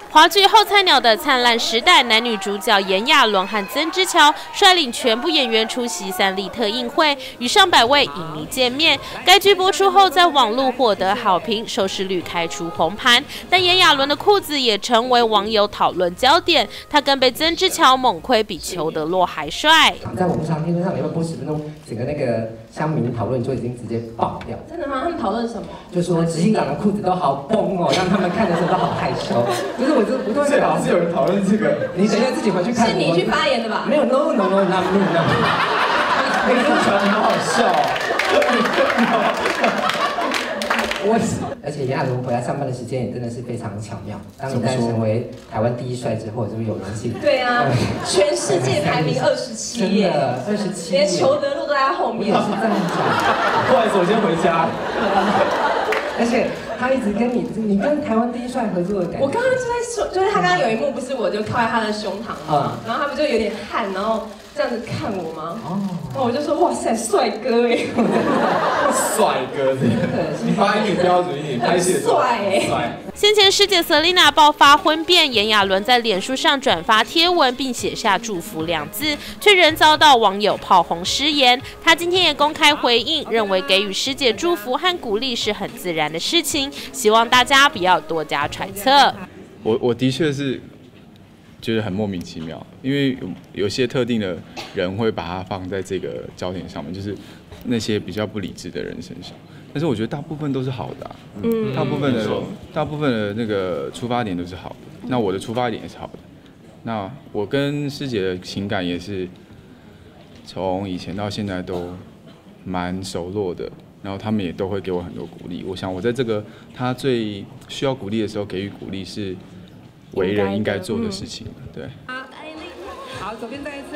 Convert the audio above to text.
华剧《后菜鸟的灿烂时代》男女主角炎亚纶和曾之乔率领全部演员出席3立特映会，与上百位影迷见面。该剧播出后，在网络获得好评，收视率开出红盘。但炎亚纶的裤子也成为网友讨论焦点，他更被曾之乔猛亏比裘德洛还帅。 在网络上，天天上礼拜播10分钟，整个那个乡民讨论就已经直接爆掉。 真的吗？他们讨论什么？ 就说执行长的裤子都好崩哦，让他们看的时候都好害羞。不是，我都最好是有人讨论这个。 你等一下自己回去看。 是你去发言的吧？ 没有 ，no， 那不那。 那个传很好笑。 而且炎亚纶回来上班的时间也真的是非常巧妙。当你在成为台湾第1帅之后，是不是有荣幸？ 对啊，全世界排名27耶， 真的27， 连裘德洛都在后面。 是这样讲。 不好意思，我先回家。 而且他一直跟你跟台湾第1帅合作的感觉。 我刚刚就在说，就是他刚刚有一幕，不是我就靠在他的胸膛嘛，然后他不就有点汗，然后这样子看我吗？哦，然后我就说哇塞，帅哥哎！ 帅哥，你发音很标准一点，拍戏的时候帅哎， 帅。 先前师姐 Selina 爆发婚变，炎亚纶在脸书上转发贴文，并写下祝福2字，却仍遭到网友炮轰失言。他今天也公开回应，认为给予师姐祝福和鼓励是很自然的事情，希望大家不要多加揣测。 我的确是觉得很莫名其妙，因为有些特定的人会把它放在这个焦点上面，就是那些比较不理智的人身上。但是我觉得大部分都是好的、大部分的那个出发点都是好的。那我的出发点也是好的。那我跟师姐的情感也是从以前到现在都蛮熟络的，然后他们也都会给我很多鼓励。我想我在这个他最需要鼓励的时候给予鼓励是为人应该做的事情。对。 好，左边再一次。